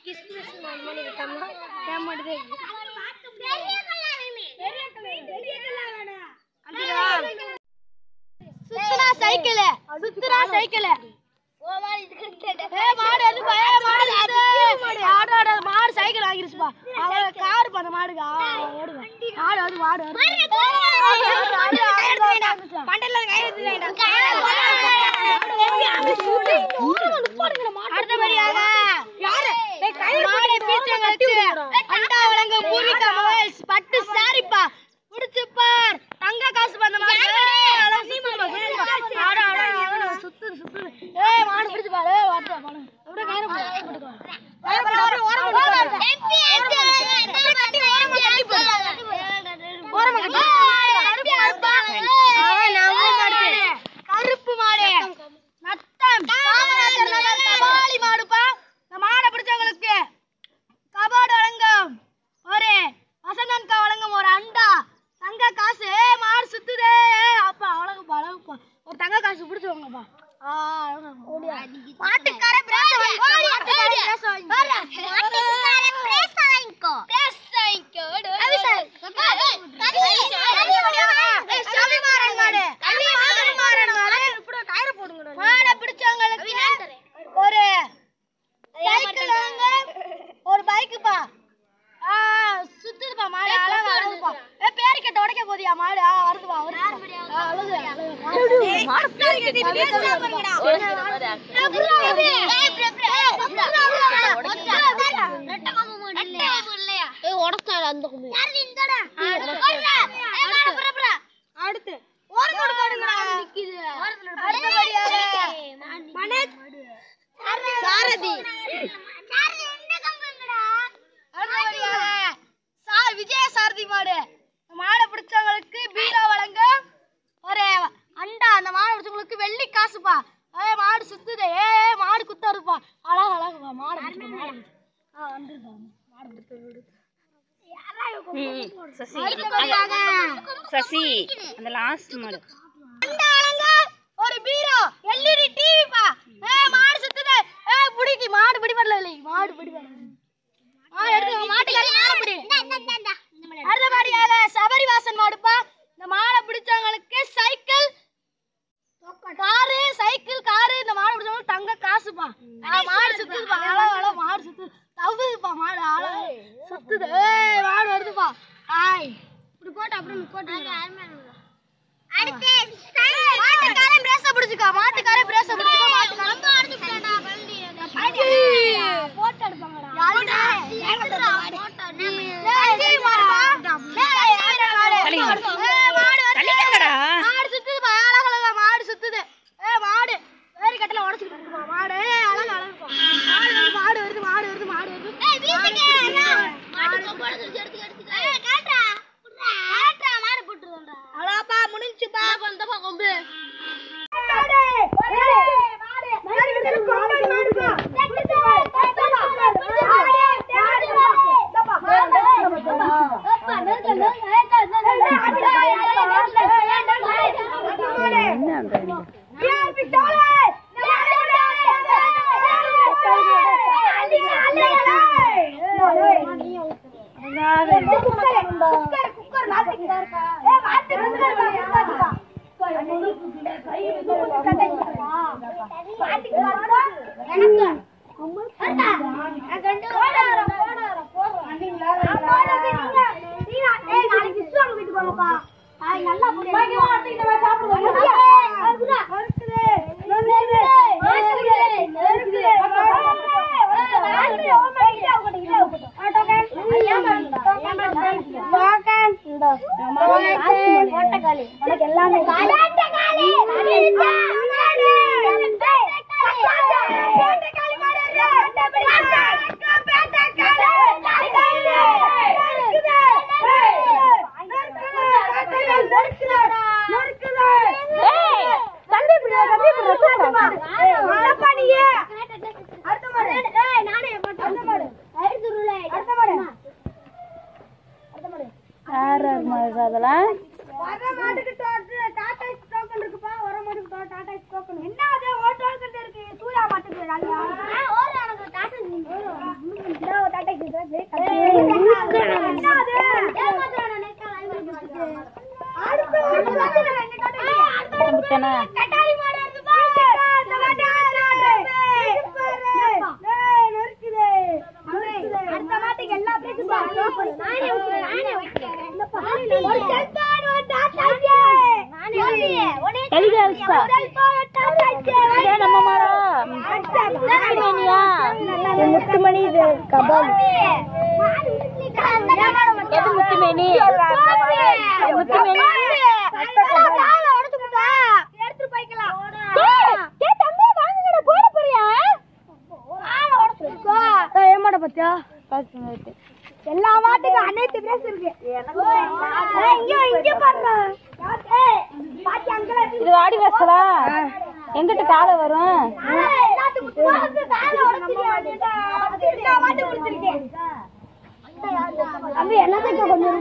Christmas மாதிரி இருக்கமா கேமாடுதே சுத்துறா cycle மாடு அது மாடு மாடு சைக்கிள் வாங்கிருச்சுப்பா அவ கார் பண்ண மாடுங்க ஓடுங்க மாடு அது மாடு பண்டல்ல கை எடுத்துடா அடுத்தபடியாக யாரு மாடு பீச்சங்களுக்கு அண்டா வழங்க பூரிகா மொபைல்ஸ் பட்டு சாரிப்பா புடிச்சு பார் தங்க காசு பண்ண மாடு சுத்து ஏய் மாடு பிடிச்சு பாரு வாடா பாரு அப்படியே கயிறு போடுங்க கருப்பு மாடு நத்தம் காமராஜர் நகர் கபாலி மாடுப்பா இந்த மாடை பிடிச்சவங்களுக்கு கபாடு வழங்கும் ஒரு வசந்தன்கா வழங்கும் ஒரு அண்டா தங்க காசு மாடு சுத்துதே அப்பா அழகுப்பா ஒரு தங்க காசு பிடிச்சவங்கப்பா மாட்டுக்கார பிரேஸ் வாங்கிக்கோ மாடை பிடிச்சவங்களுக்கு ஒரு சைக்கிள் ஒரு பைக்குப்பா சுத்துதுப்பா மாடு அழகுப்பா பேரு கட்ட உடைக்க போதியா மாடு வருதுப்பா அடுத்து சாரதி விஜய சாரதி மாடு மாடை பிடிச்சவங்களுக்கு பீரோ வழங்க ஒரு அண்டா அந்த மாடை பிடிச்சவங்களுக்கு வெள்ளி காசுப்பா மாடு சுத்துது மாடு குத்தாருப்பா அழகுப்பா மாடு சசி அந்த லாஸ்ட் மாடு ஒரு பீரோ எல்இடி டிவிப்பா மாடு சுத்துது புடிக்கு மாடு பிடிபடல இல்லை மாடு பிடிபடல அடுத்தபடியாக சபரிவாசன் மாடுப்பா இந்த மாடை பிடிச்சவங்களுக்கு சைக்கிள் காரு இந்த மாடு பிடிச்சவங்களுக்கு தங்க காசுப்பா மாடு சுத்துதுப்பா அழகு மாடு சுத்துது தவுதுப்பா மாடு அழகு சுத்துது மாடு வருதுப்பா இப்படி போட்டு அப்படி போட்டு மாட்டுக்காரன் பிரேஸ பிடிச்சுக்கா மாட்டுக்காரன் பிரேஸ பிடிச்சுக்கா போட்டோ எடுப்பாங்கடா மாடு சுத்துது மாடு சுத்துது மாடு வேறு கட்டல உடச்சுக்கிட்டு இருக்குப்பா மாடு அழகுப்பா மாடு வருது அழகப்பா முடிஞ்சுப்பா வந்தப்பா கொம்பு இத்தனை கட்டாரி மாடு வருது பாரு. அடுத்த மாட்டுக்கு எல்லா பேரும் நானே வைக்கிறேன். ஒரு செல்பான் ஒரு டாட்டாச்சி. நம்ம மாடா முத்துமணி இது கபால் எது முத்துமணி முத்துமணி எல்லா மாட்டுக்கும் அனைத்து பேச இருக்கு. இது வாடி பேசலா எங்கிட்ட காலை வரும் என்னத்துக்கு கொஞ்சம்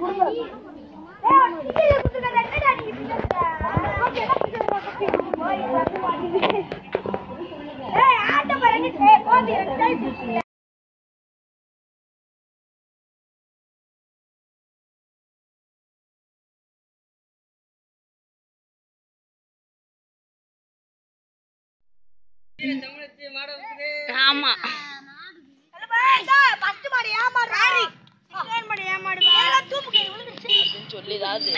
ஆமா சொல்லிதாவது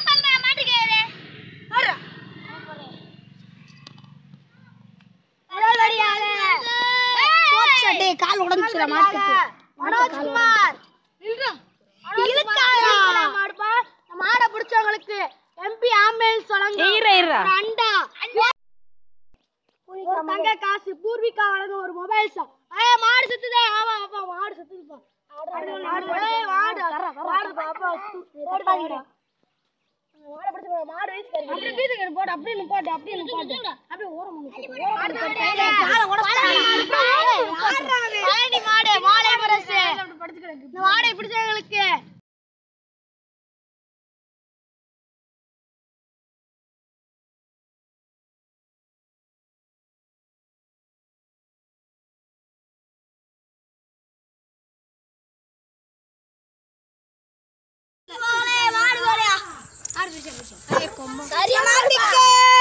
கால் உடம்புல மாடை பிடிச்சவங்களுக்கு எம்பி ஆம்புலன்ஸ் அண்டா ஒரு தங்க காசு பூர்விகா வழங்கும் ஒரு மொபைல் ஷாப். மாடு சுத்துதே. ஆமா அப்பா மாடு சுத்துதுப்பா. மாடை பிடிச்சவங்களுக்கு சரியா